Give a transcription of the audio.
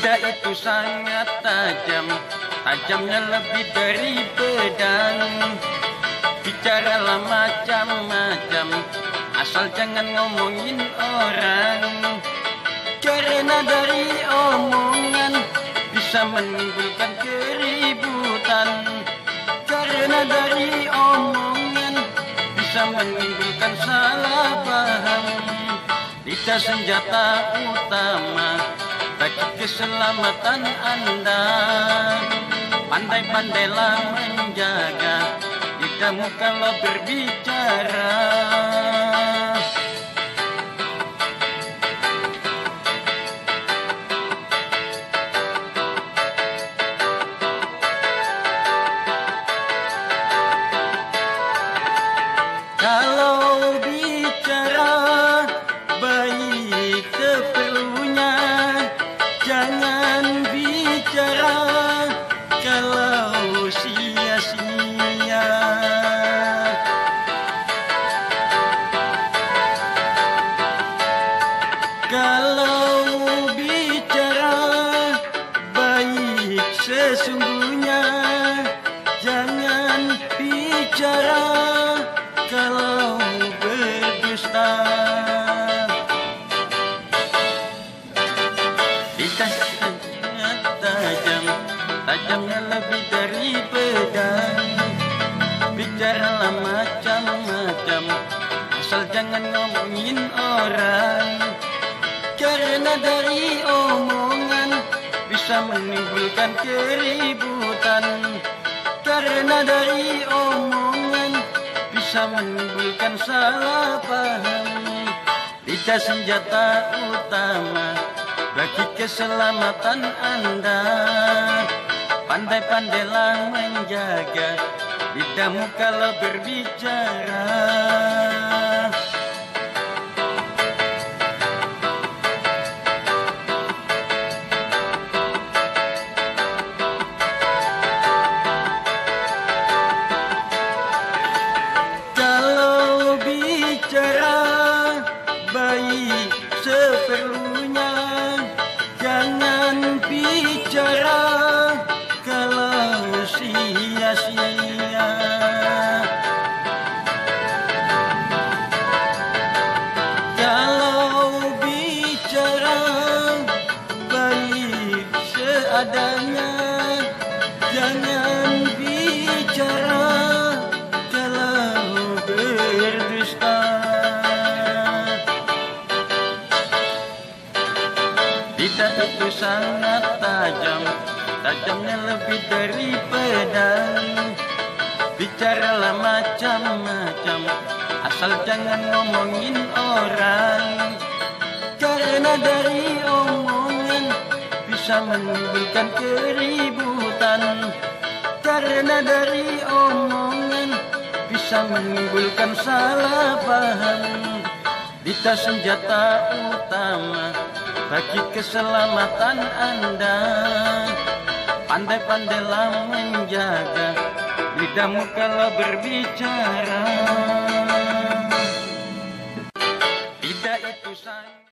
Lidah itu sangat tajam, tajamnya lebih dari pedang. Bicaralah macam-macam, asal jangan ngomongin orang. Karena dari omongan bisa menimbulkan keributan. Karena dari omongan bisa menimbulkan salah paham. Lidah senjata utama bagi keselamatan Anda. Pandai-pandailah menjaga lidahmu kalau berbicara. Kalau bicara baik seperlunya, jangan bicara kalau sia-sia. Kalau bicara baik sesungguhnya, jangan bicara kalau berdusta. Lidah sangat tajam, tajamnya lebih dari pedang. Bicaralah macam-macam, asal jangan ngomongin orang. Karena dari omongan bisa menimbulkan keributan. Karena dari omongan bisa menimbulkan salah paham. Lidah senjata utama bagi keselamatan Anda. Pandai-pandailah menjaga lidahmu kalau berbicara. Kalau bicara baik seperlunya, jangan bicara kalau sia-sia. Kalau bicara baik seadanya, jangan bicara kalau berdusta. Lidah itu sangat tajam, tajamnya lebih dari pedang. Bicaralah macam-macam, asal jangan ngomongin orang. Karena dari omongan bisa menimbulkan keributan. Karena dari omongan bisa menimbulkan salah paham. Lidah senjata utama bagi keselamatan Anda. Pandai-pandailah menjaga lidahmu kalau berbicara. Lidah itu sangat